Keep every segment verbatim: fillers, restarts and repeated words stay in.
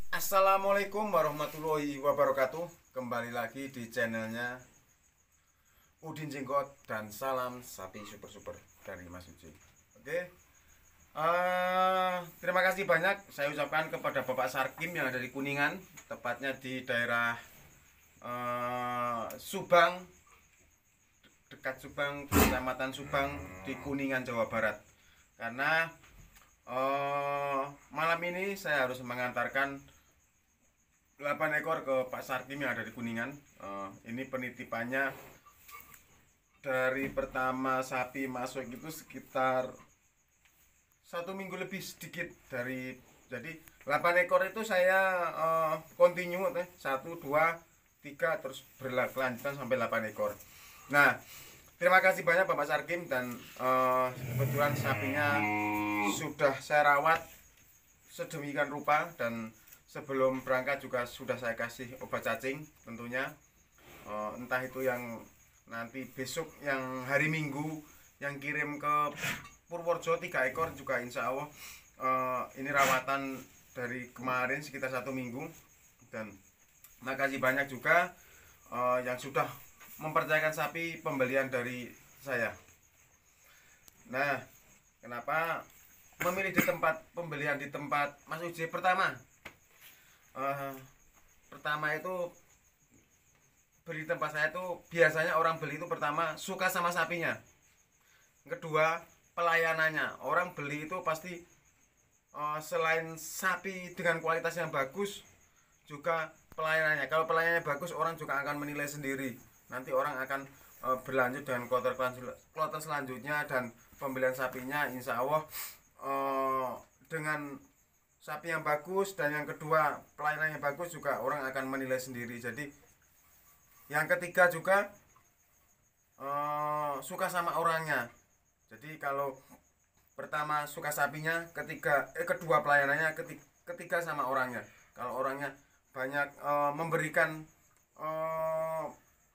Assalamualaikum warahmatullahi wabarakatuh. Kembali lagi di channelnya Udin Jenggot dan salam sapi super super dari Mas Uji. Oke, uh, terima kasih banyak saya ucapkan kepada Bapak Sarkim yang ada di Kuningan, tepatnya di daerah uh, Subang, dekat Subang, Kecamatan Subang di Kuningan, Jawa Barat. Karena uh, malam ini saya harus mengantarkan delapan ekor ke Pak Sarkim yang ada di Kuningan. Uh, ini penitipannya dari pertama sapi masuk itu sekitar satu minggu lebih sedikit dari, jadi delapan ekor itu saya uh, continue eh, satu, dua, tiga terus berlanjutan sampai delapan ekor. Nah, terima kasih banyak Bapak Sarkim dan uh, kebetulan sapinya sudah saya rawat sedemikian rupa, dan sebelum berangkat juga sudah saya kasih obat cacing tentunya. uh, entah itu yang nanti besok, yang hari Minggu yang kirim ke Purworejo tiga ekor juga insya Allah uh, ini rawatan dari kemarin sekitar satu minggu. Dan makasih banyak juga uh, yang sudah mempercayakan sapi pembelian dari saya. Nah, kenapa memilih di tempat pembelian di tempat Mas Uji? Pertama Uh, pertama itu beli tempat saya tuh biasanya orang beli itu pertama suka sama sapinya, kedua pelayanannya. Orang beli itu pasti uh, selain sapi dengan kualitas yang bagus juga pelayanannya. Kalau pelayanannya bagus, orang juga akan menilai sendiri. Nanti orang akan uh, berlanjut dengan kloter kloter selanjutnya, dan pembelian sapinya insya Allah uh, dengan sapi yang bagus, dan yang kedua pelayanan yang bagus juga orang akan menilai sendiri. Jadi yang ketiga juga uh, suka sama orangnya. Jadi kalau pertama suka sapinya, ketiga eh kedua pelayanannya, ketiga, ketiga sama orangnya. Kalau orangnya banyak uh, memberikan uh,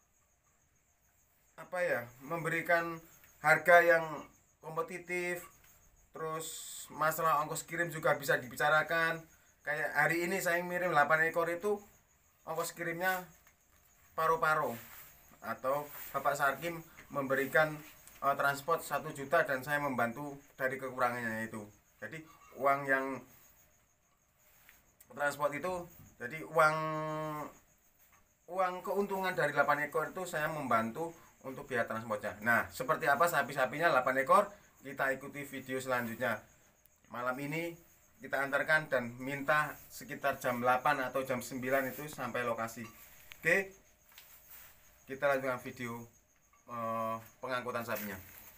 apa ya memberikan harga yang kompetitif, terus masalah ongkos kirim juga bisa dibicarakan. Kayak hari ini saya ngirim delapan ekor itu ongkos kirimnya paruh-paruh, atau Bapak Sarkim memberikan uh, transport satu juta dan saya membantu dari kekurangannya itu. Jadi uang yang transport itu, jadi uang uang keuntungan dari delapan ekor itu saya membantu untuk biaya transportnya. Nah, seperti apa sapi-sapinya delapan ekor, kita ikuti video selanjutnya. Malam ini kita antarkan dan minta sekitar jam delapan atau jam sembilan itu sampai lokasi. Oke, kita lanjutkan video uh, pengangkutan sapinya.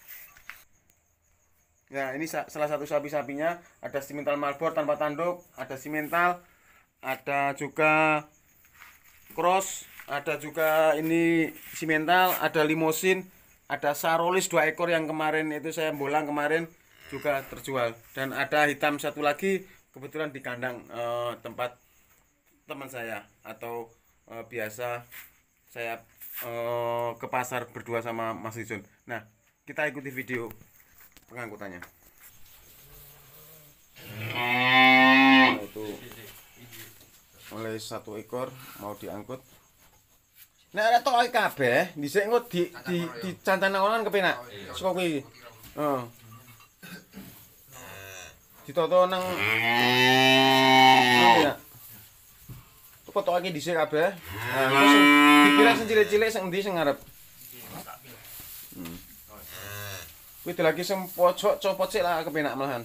Nah, ini salah satu sapi-sapinya. Ada simental Marlboro tanpa tanduk, ada simental, ada juga cross, ada juga ini simental, ada limosin, ada Sarolis dua ekor yang kemarin itu saya bolang kemarin juga terjual, dan ada hitam satu lagi kebetulan di kandang eh, tempat teman saya, atau eh, biasa saya eh, ke pasar berdua sama Mas Rizun. Nah, kita ikuti video pengangkutannya. Nah, itu mulai satu ekor mau diangkut. Nek ada tok kabeh, dhisik engko di di di cancan orang kepenak. Saka kuwi. Heeh. Ditoto nang ya. Kok tok iki dhisik kabeh. Nah, terus dipilih sing cilik-cilik sing endi sing ngarep. Hmm. Kuwi lagi sing pojok copot sik lah kepenak malahan.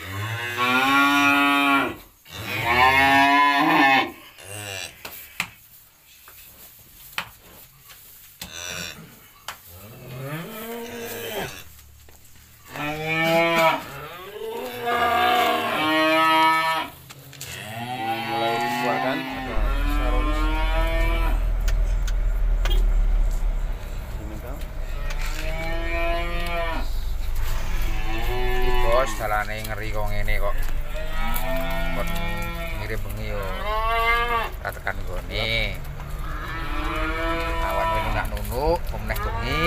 Dalane ngeri kok ngene kok. Kon ngirim bengi yo. Ora tekan gone. Awan wis nggak nunuk, pemeneh bengi.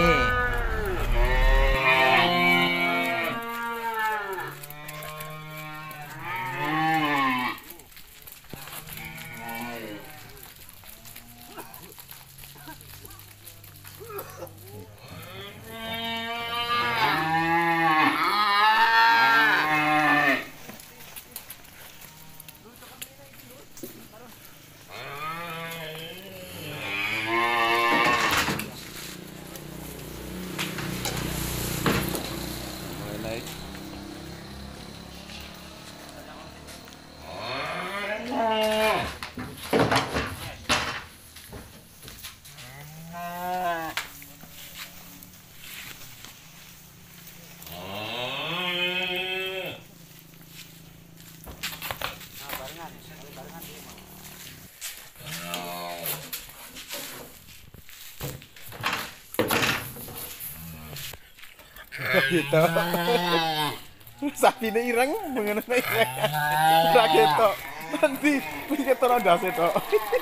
Gitu. Sapi ini ireng mengenai ireng. Ora ketok. Nanti ketok ndase tok.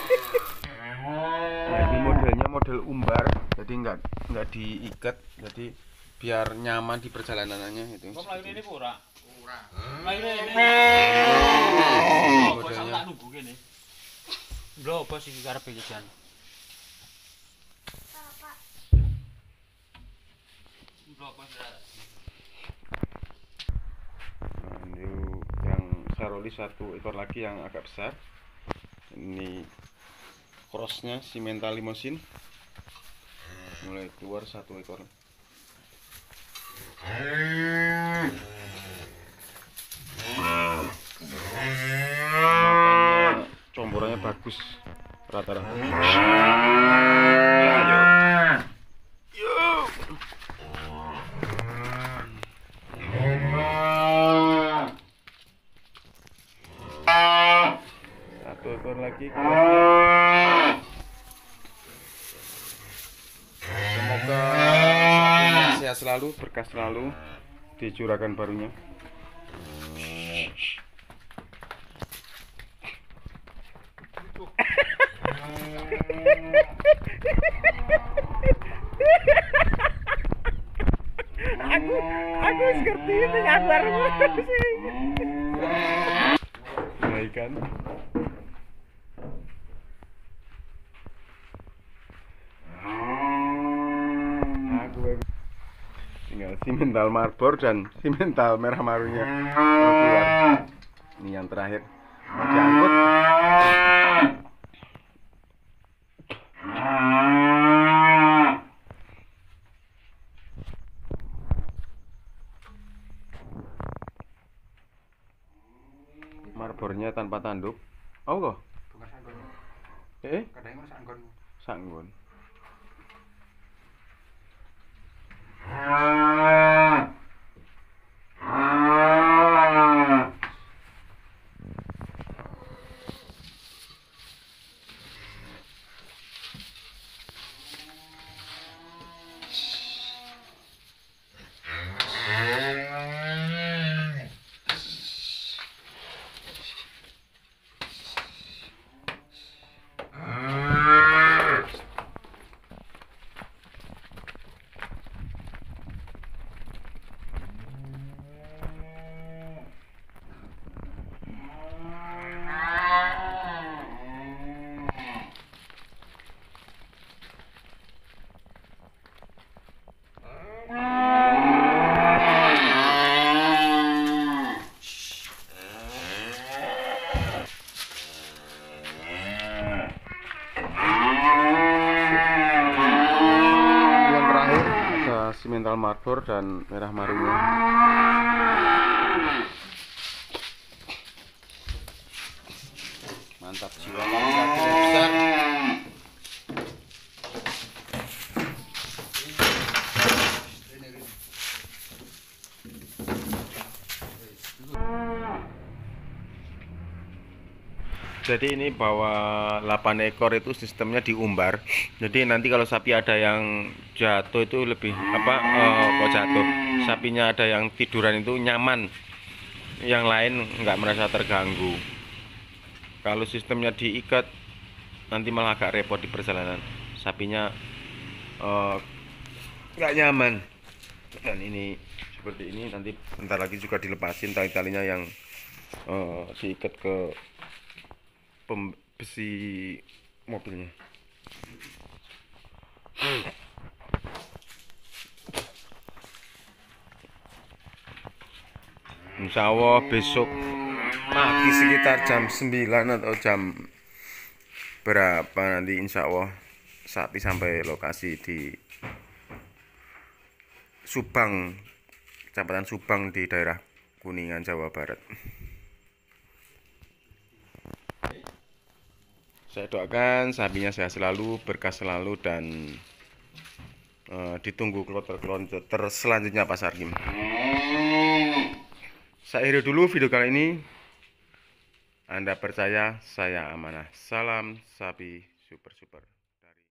Ini modelnya model umbar, jadi nggak nggak diikat, jadi biar nyaman di perjalanannya itu. Kok mlayu ini ora? Ora. Mlayu ini. Modelnya. Tak nunggu kene. Lho apa sih karepe iki jan? Nah, ini yang Sarolis satu ekor lagi yang agak besar. Ini crossnya Simmental Limousine, mulai keluar satu ekor. Matanya, comborannya bagus rata-rata. Satu ekor lagi. Semoga sapinya sehat selalu, berkah selalu di juragan barunya. aku aku ngerti ini ngabar sih. Ya ikan. Aku tinggal Simmental Marlboro dan Simmental merah marunya mau keluar. Ini yang terakhir mau diangkut. Marlboro-nya tanpa tanduk. Oh kok? Eh? Sanggon. Simmental Marlboro dan merah marunya. Mantap jiwa, kakinya besar. Jadi ini bawa delapan ekor itu sistemnya diumbar. Jadi nanti kalau sapi ada yang jatuh itu lebih apa eh, kok jatuh. Sapinya ada yang tiduran itu nyaman. Yang lain nggak merasa terganggu. Kalau sistemnya diikat nanti malah agak repot di perjalanan. Sapinya eh, nggak nyaman. Dan ini seperti ini, nanti bentar lagi juga dilepasin tali-talinya yang eh, diikat ke besi mobilnya. Insya Allah besok pagi sekitar jam sembilan atau jam berapa nanti insya Allah sapi sampai lokasi di Subang, Kecamatan Subang di daerah Kuningan, Jawa Barat. Saya doakan sapinya sehat selalu, berkah selalu, dan uh, ditunggu kloter-kloter selanjutnya Pak Sarkim. Saya akhiri dulu video kali ini. Anda percaya, saya amanah. Salam sapi super super.